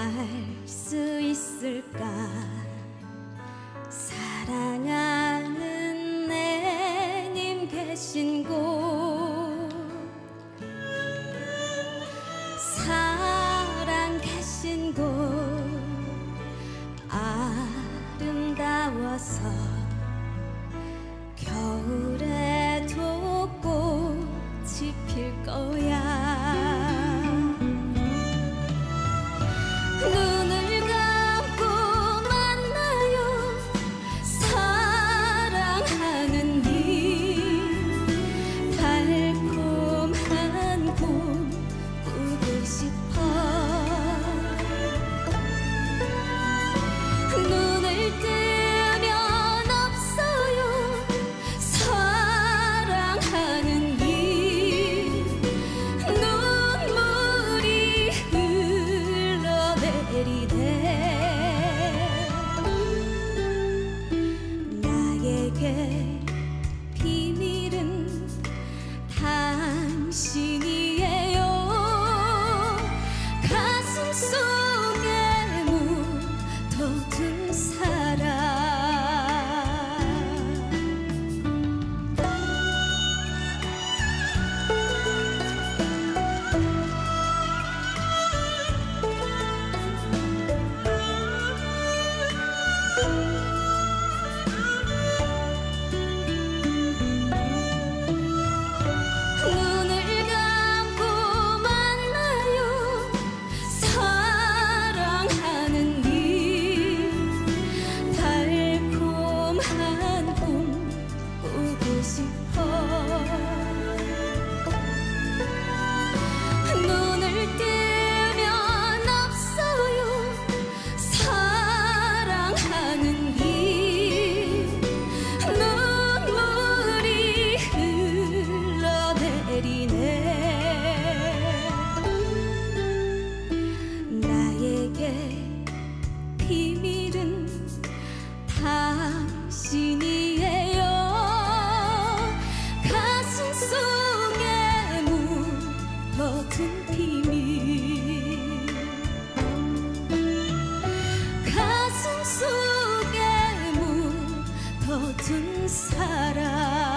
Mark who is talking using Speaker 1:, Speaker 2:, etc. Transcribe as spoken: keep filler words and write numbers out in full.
Speaker 1: 수 있을까? 사랑하는 내님 계신 곳, 사랑 계신 곳, 아름다워서 겨울에도 꽃이 필 거야. 눈을 감고 만나요. 사랑하는 님, 달콤한 꿈 꾸고 싶어. 눈을 뜨면 없어요. 사랑하는 님, 눈물이 흘러내리네. 나에게 비밀은 당신이에요. 가슴 속에 묻어둔 사랑. 눈을 감고 만나요. 사랑하는 님, 달콤한 꿈 꾸고 싶어. 눈을 뜨면 없어요. 사랑하는 님, 눈물이 흘러내리네. 나에게 비밀은 당신이에요. 가슴 속에 묻어둔 비밀, 가슴 속에 묻어둔 사랑.